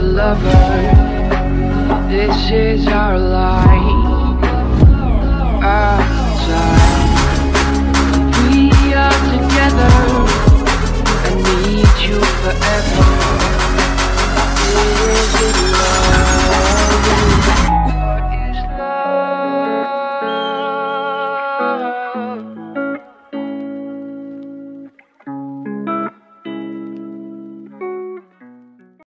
lover. This is our life. Outside, we are together. I need you forever.